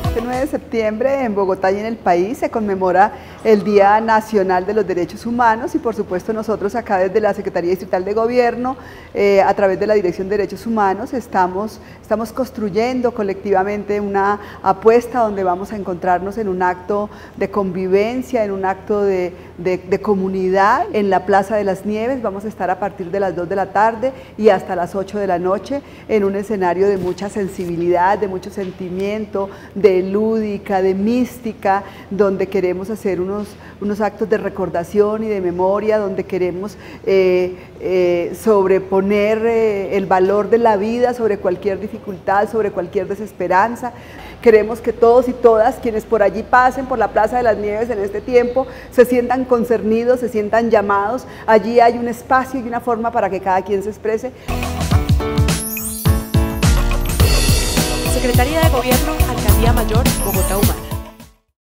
Este 9 de septiembre en Bogotá y en el país se conmemora el Día Nacional de los Derechos Humanos y por supuesto nosotros acá desde la Secretaría Distrital de Gobierno, a través de la Dirección de Derechos Humanos, estamos construyendo colectivamente una apuesta donde vamos a encontrarnos en un acto de convivencia, en un acto de comunidad en la Plaza de las Nieves. Vamos a estar a partir de las 2 de la tarde y hasta las 8 de la noche en un escenario de mucha sensibilidad, de mucho sentimiento, de lúdica, de mística, donde queremos hacer unos actos de recordación y de memoria, donde queremos sobreponer el valor de la vida sobre cualquier dificultad, sobre cualquier desesperanza. Queremos que todos y todas quienes por allí pasen, por la Plaza de las Nieves en este tiempo, se sientan concernidos, se sientan llamados. Allí hay un espacio y una forma para que cada quien se exprese. Secretaría de Gobierno, Alcaldía Mayor, Bogotá Humana.